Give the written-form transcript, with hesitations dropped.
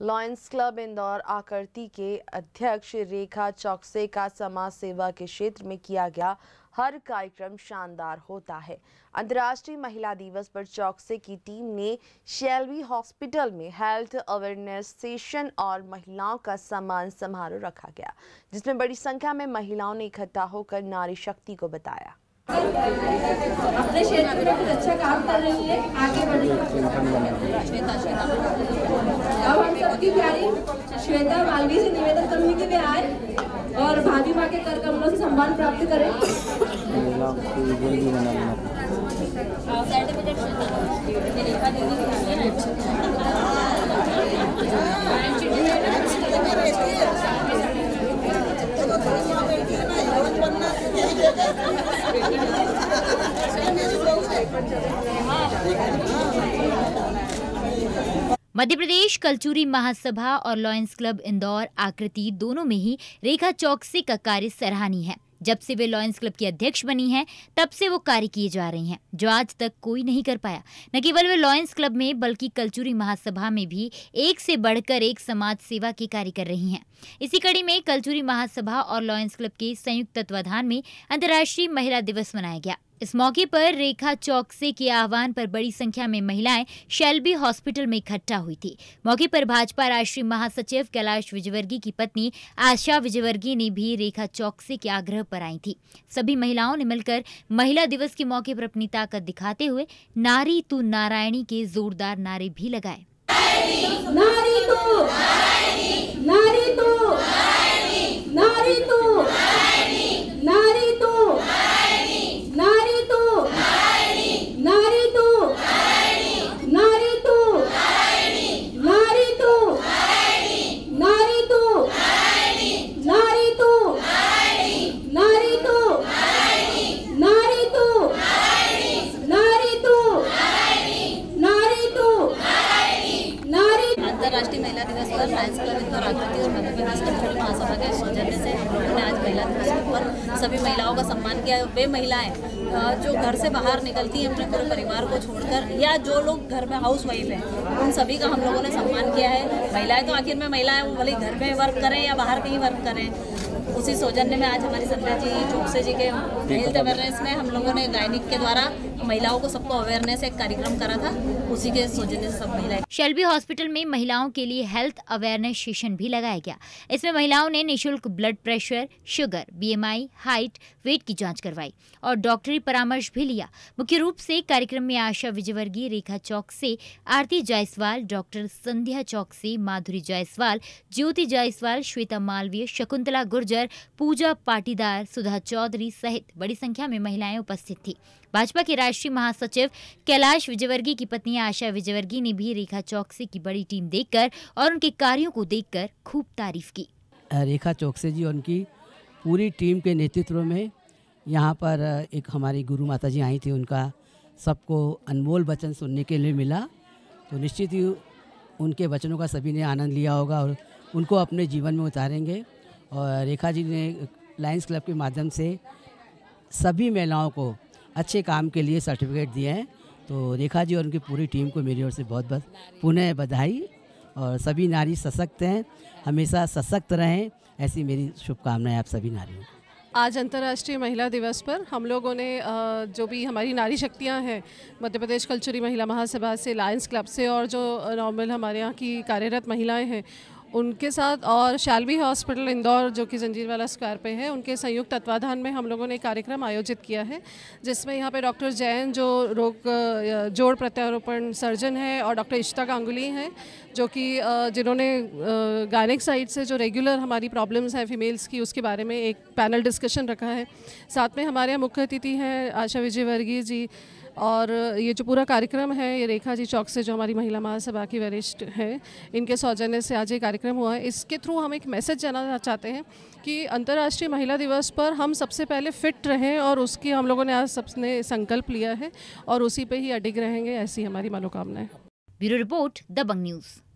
Lions club Indore आकृति के अध्यक्ष रेखा चौकसे का समाज सेवा के क्षेत्र में किया गया हर कार्यक्रम शानदार होता है। अंतर्राष्ट्रीय महिला दिवस पर चौकसे की टीम ने शेल्बी हॉस्पिटल में हेल्थ अवेयरनेस सेशन और महिलाओं का सम्मान समारोह रखा गया, जिसमें बड़ी संख्या में महिलाओं ने इकट्ठा होकर नारी शक्ति को बताया। अपने क्षेत्र में कुछ अच्छा काम कर रही है, आगे बढ़ी। अब हम सबकी प्यारी श्वेता मालवी से निवेदन करूंगी कि वे आए और भाभी माँ के कर कमलों से सम्मान प्राप्त करें। मध्य प्रदेश कलचुरी महासभा और लॉयंस क्लब इंदौर आकृति दोनों में ही रेखा चौकसे का कार्य सराहनीय है। जब से वे लॉयंस क्लब की अध्यक्ष बनी हैं, तब से वो कार्य किए जा रही हैं, जो आज तक कोई नहीं कर पाया। न केवल वे लॉयंस क्लब में बल्कि कलचुरी महासभा में भी एक से बढ़कर एक समाज सेवा के कार्य कर रही हैं। इसी कड़ी में कलचुरी महासभा और लॉयंस क्लब के संयुक्त तत्वाधान में अंतर्राष्ट्रीय महिला दिवस मनाया गया। इस मौके पर रेखा चौकसे के आह्वान पर बड़ी संख्या में महिलाएं शेल्बी हॉस्पिटल में इकट्ठा हुई थी। मौके पर भाजपा राष्ट्रीय महासचिव कैलाश विजयवर्गीय की पत्नी आशा विजयवर्गीय ने भी रेखा चौकसे के आग्रह पर आई थी। सभी महिलाओं ने मिलकर महिला दिवस के मौके पर अपनी ताकत दिखाते हुए नारी तू नारायणी के जोरदार नारे भी लगाए। नारी तू नारी तू नारी तू नारी तू नारी तू नारी तू नारी तू नारी तू नारी तू नारी तू नारी तू नारी तू नारी तू नारी तू नारी तू नारी। अंतर्राष्ट्रीय महिला दिवस पर लॉयंस क्लब इंदौर आकृति और मध्य प्रदेश कलचुरी महासभा के सौजन्य से हम लोगों ने आज महिला दिवस पर सभी महिलाओं का सम्मान किया। वे महिलाएं जो घर से बाहर निकलती हैं अपने पूरे परिवार को छोड़कर, या जो लोग घर में हाउस वाइफ हैं, उन सभी का हम लोगों ने सम्मान किया है। महिलाएं तो आखिर में महिलाएं, वो भले घर में वर्क करें या बाहर कहीं वर्क करें। उसी सौजन्य में आज हमारी संध्या जी चौकसे जी के हेल्थ अवेयरनेस में हम लोगों ने गायनिक के द्वारा महिलाओं को सबको अवेयरनेस एक कार्यक्रम करा था। उसी के सौजन्य से सब महिलाएं। शेल्बी हॉस्पिटल में महिलाओं के लिए हेल्थ अवेयरनेस सेशन भी लगाया गया। इसमें महिलाओं ने निःशुल्क blood pressure, sugar, BMI, height, weight की जांच करवाई और डॉक्टरी परामर्श भी लिया। मुख्य रूप से कार्यक्रम में आशा विजयवर्गीय, रेखा चौकसे, आरती जायसवाल, डॉक्टर संध्या चौकसे, माधुरी जायसवाल, ज्योति जायसवाल, श्वेता मालवीय, शकुंतला गुर्जर, पूजा पाटीदार, सुधा चौधरी सहित बड़ी संख्या में महिलाएं उपस्थित थी। भाजपा के राष्ट्रीय महासचिव कैलाश विजयवर्गीय की पत्नी आशा विजयवर्गीय ने भी रेखा चौकसे की बड़ी टीम देखकर और उनके कार्यों को देखकर खूब तारीफ की। रेखा चौकसे जी और उनकी पूरी टीम के नेतृत्व में यहाँ पर एक हमारी गुरु माता जी आई थी, उनका सबको अनमोल वचन सुनने के लिए मिला। तो निश्चित ही उनके वचनों का सभी ने आनंद लिया होगा और उनको अपने जीवन में उतारेंगे। और रेखा जी ने लायंस क्लब के माध्यम से सभी महिलाओं को अच्छे काम के लिए सर्टिफिकेट दिए हैं। तो रेखा जी और उनकी पूरी टीम को मेरी ओर से बहुत बहुत पुनः बधाई। और सभी नारी सशक्त हैं, हमेशा सशक्त रहें, ऐसी मेरी शुभकामनाएं आप सभी नारियों को। आज अंतर्राष्ट्रीय महिला दिवस पर हम लोगों ने जो भी हमारी नारी शक्तियाँ हैं, मध्य प्रदेश कलचुरी महिला महासभा से, लायंस क्लब से और जो नॉर्मल हमारे यहाँ की कार्यरत महिलाएं हैं, उनके साथ और शेल्बी हॉस्पिटल इंदौर जो कि जंजीरवाला स्क्वायर पे है, उनके संयुक्त तत्वाधान में हम लोगों ने कार्यक्रम आयोजित किया है, जिसमें यहाँ पे डॉक्टर जैन जो जोड़ प्रत्यारोपण सर्जन है और डॉक्टर इशिता गांगुली हैं जो कि जिन्होंने गायनिक साइड से जो रेगुलर हमारी प्रॉब्लम्स हैं फीमेल्स की, उसके बारे में एक पैनल डिस्कशन रखा है। साथ में हमारे यहाँ मुख्य अतिथि हैं आशा विजयवर्गीय जी। और ये जो पूरा कार्यक्रम है ये रेखा जी चौकसे जो हमारी महिला महासभा की वरिष्ठ हैं, इनके सौजन्य से आज ये कार्यक्रम हुआ है। इसके थ्रू हम एक मैसेज जाना चाहते हैं कि अंतर्राष्ट्रीय महिला दिवस पर हम सबसे पहले फिट रहें और उसकी हम लोगों ने आज सबने संकल्प लिया है और उसी पे ही अडिग रहेंगे, ऐसी हमारी मनोकामना है। Bureau report, Dabang news.